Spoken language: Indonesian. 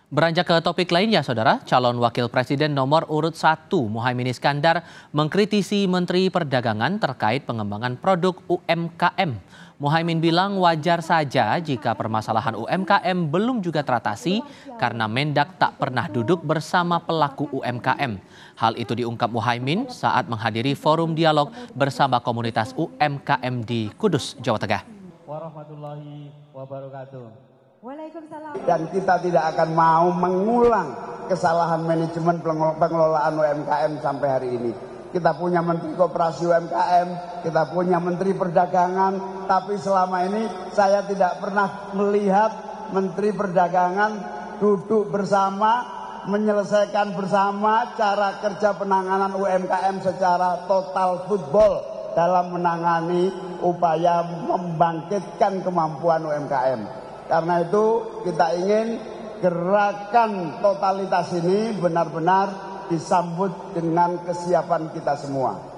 Beranjak ke topik lainnya, Saudara, calon wakil presiden nomor urut 1 Muhaimin Iskandar mengkritisi Menteri Perdagangan terkait pengembangan produk UMKM. Muhaimin bilang wajar saja jika permasalahan UMKM belum juga teratasi karena Mendak tak pernah duduk bersama pelaku UMKM. Hal itu diungkap Muhaimin saat menghadiri forum dialog bersama komunitas UMKM di Kudus, Jawa Tengah. Warahmatullahi wabarakatuh. Dan kita tidak akan mau mengulang kesalahan manajemen pengelolaan UMKM sampai hari ini. Kita punya Menteri Koperasi UMKM, kita punya Menteri Perdagangan, tapi selama ini saya tidak pernah melihat Menteri Perdagangan duduk bersama, menyelesaikan bersama cara kerja penanganan UMKM secara total football dalam menangani upaya membangkitkan kemampuan UMKM. Karena itu kita ingin gerakan totalitas ini benar-benar disambut dengan kesiapan kita semua.